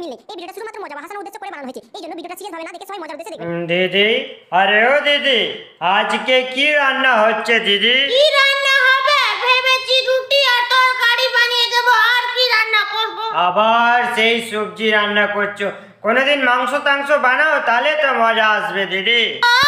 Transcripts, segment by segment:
মিল নেই। এই ভিডিওটা শুধুমাত্র মজা বা হাসানোর উদ্দেশ্যে করে বানানো হয়েছে। এইজন্য ভিডিওটা সিরিয়াস ভাবে না দেখে সবাই মজার উদ্দেশ্যে দেখবেন। দিদি, আরে ও দিদি, আজকে কি রান্না হচ্ছে দিদি? কি রান্না হবে ভেবেছি, রুটি আর তরকারি বানিয়ে দেবো। আর কি রান্না করব? আবার সেই সবজি রান্না করছো? কোনোদিন মাংস টাংস বানাও, তাহলে তো মজা আসবে দিদি।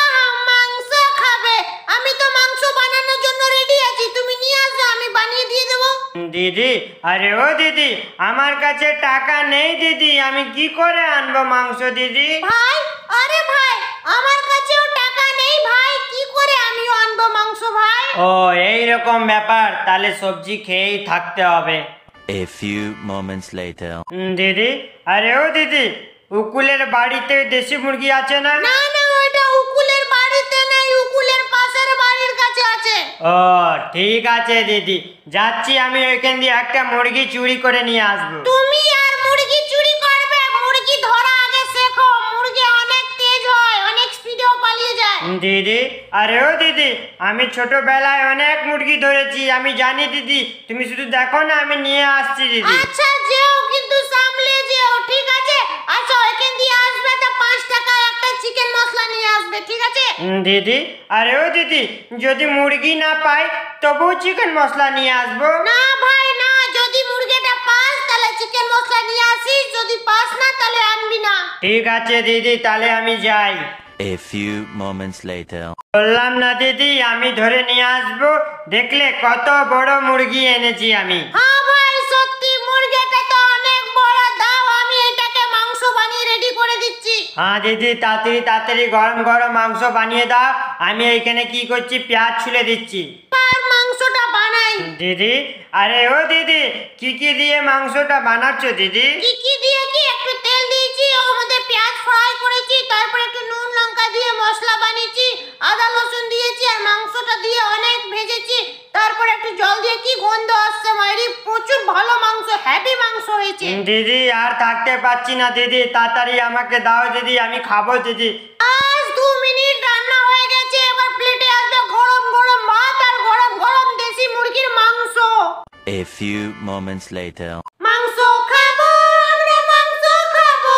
মাংস খাবে? আমি তো মাংস বানানোর জন্য রেডি আছি, তুমি নিয়ে আসো, আমি বানিয়ে দিয়ে দেবো। দিদি, আরে ও দিদি, আমার কাছে টাকা নেই দিদি, আমি কি করে আনবো মাংস দিদি? ভাই, আরে ভাই, আমার কাছেও টাকা নেই ভাই, কি করে আমিও আনবো মাংস ভাই? ও এইরকম ব্যাপার, তাহলে সবজি খেয়েই থাকতে হবে। A few moments later. দিদি, আরে ও দিদি, উকুলের বাড়িতে দেশি মুরগি আছে না? না না, ওইটা উকুলের বাড়িতে নেই, উকুলের পাশের বাড়ির কাছে আছে। ও ঠিক আছে দিদি, যাচ্ছি আমি ওইখান দিয়ে একটা মুরগি চুরি করে নিয়ে আসবো। তুমি আর মুরগি চুরি করবে? মুরগি ধরা আগে শেখো, মুরগি অনেক তেজ হয়, অনেক স্পিডেও পালিয়ে যায়। দিদি, আরে ও দিদি, আমি ছোটবেলায় অনেক মুরগি ধরেছি, আমি জানি দিদি, তুমি শুধু দেখো না, আমি নিয়ে আসছি দিদি। আচ্ছা যেও, কিন্তু সামলে যেও, ঠিক আছে? আচ্ছা এখান দিয়ে আসবে তো 5 টাকা একটা চিকেন মশলা নিয়ে আসবে, ঠিক আছে? দিদি, আরে ও দিদি, যদি মুরগি না পাই তবুও চিকেন মশলা নিয়ে আসবো। না ভাই না, যদি মুরগিটা পাস তাহলে চিকেন মশলা নিয়ে আসিস, যদি পাস না তাহলে আনবি না। ঠিক আছে দিদি, তাহলে আমি যাই। A few moments later. বললাম না দিদি, আমি ধরে নিয়ে আসবো, দেখলে কত বড় মুরগি এনেছি আমি। হ্যাঁ ভাই, সত্যি মুরগিটা তো অনেক বড়, দাও আমি এটাকে মাংস বানিয়ে রেডি করে দিচ্ছি। হ্যাঁ দিদি, তাড়াতাড়ি তাড়াতাড়ি গরম গরম মাংস বানিয়ে দাও, আমি এইখানে কি করছি, পেঁয়াজ ছুলে দিচ্ছি। আর মাংসটা বানাই। দিদি, আরে ও দিদি, কি কি দিয়ে মাংসটা বানাচ্ছো দিদি? কি কি দিয়ে? কি একটু তেল দিয়েছি, ওর মধ্যে পেঁয়াজ ফ্রাই করেছি, তারপর একটু নুন লঙ্কা দিয়ে মশলা বানিয়েছি, আদা রসুন দিয়েছি, আর মাংসটা দিয়ে অনেক ভেজেছি, তারপর একটু জল দিয়ে, কি গন্ধ আসছে মাইরি, প্রচুর ভালো মাংস, হেভি মাংস হয়েছে। দিদি আর থাকতে পারছি না দিদি, তাড়াতাড়ি আমাকে দাও দিদি, আমি খাবো দিদি। আজ 2 মিনিট রান্না হয়ে গেছে, এবার প্লেটে আসবে গরম গরম ভাত আর গরম গরম দেশি মুরগির মাংস। A few moments later. মাংস খাবো আমরা, মাংস খাবো,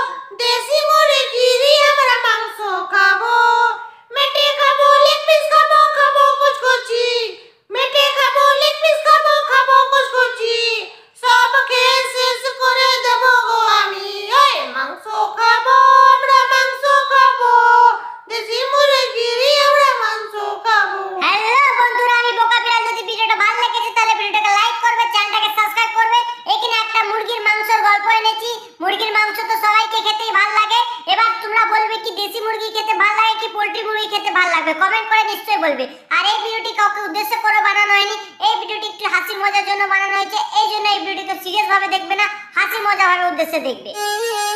দেশি মুরগিরই আমরা মাংস খাবো। মেটে খাবো, লেগ পিস খাবো, খাবো কুচকুচি। মেটে খাবো, লেগ পিস খাবো, খাবো কুচকুচি। সব খেয়ে শেষ করে দেবো গো আমি। এই মাংস খাবো আমরা, মাংস খাবো, দেশি মুরগিরই আমরা মাংস খাবো। হ্যালো বন্ধুরা, আমি বোকা বিড়াল। যদি ভিডিওটা ভালো লেগেছে তাহলে ভিডিওটাকে লাইক করবে, চ্যানেলটাকে সাবস্ক্রাইব করবে। এখানে একটা মুরগির মাংসের গল্প এনেছি। মুরগির মাংস তো সবাইকে খেতেই ভালো লাগে। এবার তোমরা বলবে কি দেশি মুরগি খেতে ভালো লাগে কি পোল্ট্রি মুরগি খেতে ভালো লাগবে, কমেন্ট করে নিশ্চয়ই বলবে। আর এই ভিডিওটি কাউকে উদ্দেশ্য করে বানানো হয়নি, এই ভিডিওটি একটু হাসি মজার জন্য বানানো হয়েছে। এই জন্য এই ভিডিওটিকে সিরিয়াস ভাবে দেখবে না, হাসি মজা ভাবে উদ্দেশ্যে দেখবে।